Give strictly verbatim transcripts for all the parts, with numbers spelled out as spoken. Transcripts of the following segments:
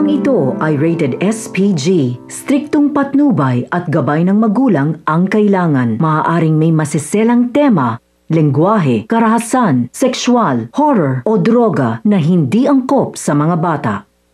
Programang ito ay rated S P G. Striktong patnubay at gabay ng magulang ang kailangan. Maaaring may masiselang tema, lengguwahe, karahasan, sexual, horror o droga na hindi angkop sa mga bata.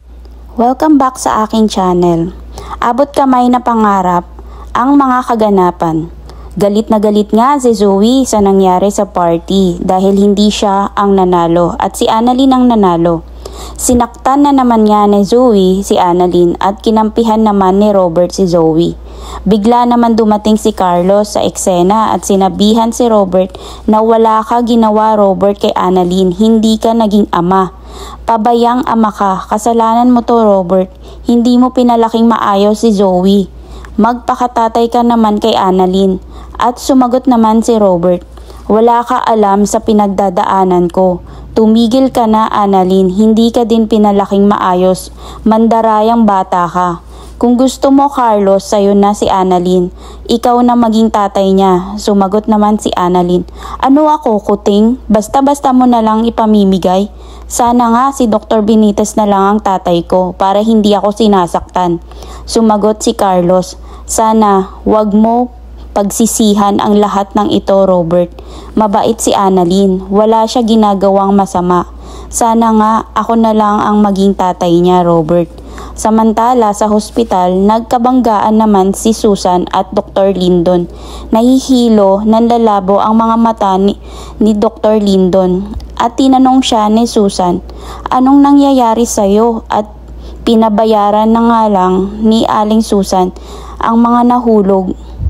Welcome back sa aking channel. Abot kamay na pangarap ang mga kaganapan. Galit na galit nga si Zoe sa nangyari sa party dahil hindi siya ang nanalo at si Annalyn ang nanalo. Sinaktan na naman niya ni Zoe si Annalyn at kinampihan naman ni Robert si Zoe. Bigla naman dumating si Carlos sa eksena at sinabihan si Robert na wala ka ginawa Robert kay Annalyn, hindi ka naging ama. Pabayang ama ka, kasalanan mo to Robert, hindi mo pinalaking maayos si Zoe. Magpakatatay ka naman kay Annalyn. At sumagot naman si Robert, wala ka alam sa pinagdadaanan ko. Tumigil ka na Annalyn, hindi ka din pinalaking maayos, mandarayang bata ka. Kung gusto mo Carlos, sayo na si Annalyn. Ikaw na maging tatay niya. Sumagot naman si Annalyn, ano ako kuting? Basta-basta mo na lang ipamimigay. Sana nga si Doctor Benitez na lang ang tatay ko para hindi ako sinasaktan. Sumagot si Carlos, sana wag mo pagsisihan ang lahat ng ito Robert. Mabait si Annalyn, wala siya ginagawang masama. Sana nga ako na lang ang maging tatay niya Robert. Samantala sa hospital, nagkabanggaan naman si Susan at Doctor Lindon. Nahihilo, nanlalabo ang mga mata ni, ni Doctor Lindon. At tinanong siya ni Susan, anong nangyayari sa'yo? At pinabayaran na nga lang ni Aling Susan ang mga nahulog.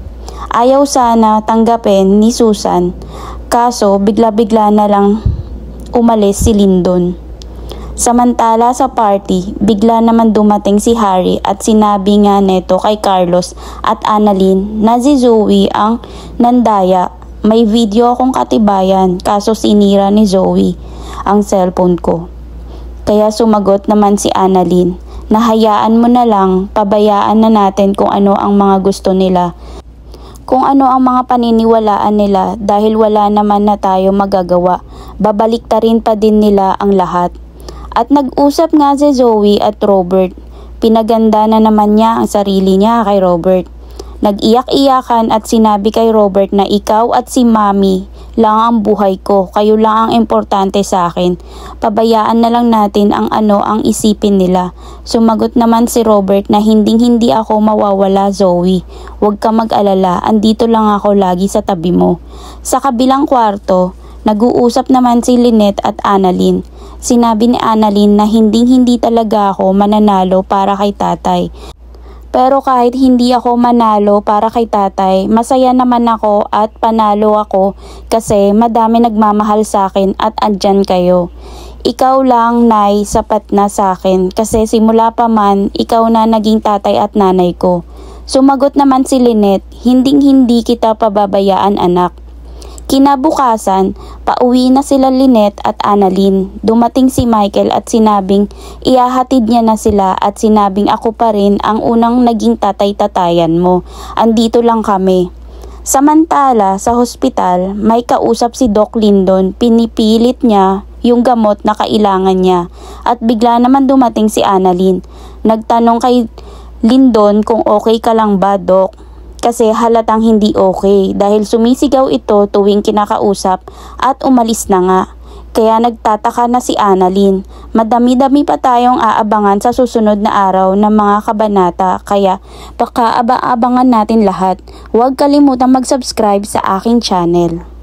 Ayaw sana tanggapin ni Susan, kaso bigla-bigla na lang umalis si Lindon. Samantala sa party, bigla naman dumating si Harry at sinabi nga neto kay Carlos at Annalyn na si Zoe ang nandaya. May video akong katibayan, kaso sinira ni Zoe ang cellphone ko. Kaya sumagot naman si Annalyn, nahayaan mo na lang, pabayaan na natin kung ano ang mga gusto nila. Kung ano ang mga paniniwalaan nila dahil wala naman na tayo magagawa, babaliktarin pa din nila ang lahat. At nag-usap nga si Zoe at Robert. Pinaganda na naman niya ang sarili niya kay Robert. Nag-iyak-iyakan at sinabi kay Robert na ikaw at si Mami lang ang buhay ko. Kayo lang ang importante sa akin. Pabayaan na lang natin ang ano ang isipin nila. Sumagot naman si Robert na hinding-hindi ako mawawala Zoe. Huwag ka mag-alala, andito lang ako lagi sa tabi mo. Sa kabilang kwarto, nag-uusap naman si Lynette at Annalyn. Sinabi ni Annalyn na hinding-hindi talaga ako mananalo para kay tatay. Pero kahit hindi ako manalo para kay tatay, masaya naman ako at panalo ako kasi madami nagmamahal sa akin at andyan kayo. Ikaw lang, Nay, sapat na sa akin kasi simula pa man, ikaw na naging tatay at nanay ko. Sumagot naman si Lynette, hinding-hindi kita pababayaan anak. Kinabukasan, pauwi na sila Lynette at Annalyn. Dumating si Michael at sinabing ihahatid niya na sila at sinabing ako pa rin ang unang naging tatay-tatayan mo. Andito lang kami. Samantala, sa hospital, may kausap si Doc Lindon. Pinipilit niya yung gamot na kailangan niya. At bigla naman dumating si Annalyn. Nagtanong kay Lindon kung okay ka lang ba, Doc? Kasi halatang hindi okay dahil sumisigaw ito tuwing kinakausap at umalis na nga. Kaya nagtataka na si Annalyn. Madami-dami pa tayong aabangan sa susunod na araw ng mga kabanata kaya baka aba-abangan natin lahat. Huwag kalimutang mag-subscribe sa aking channel.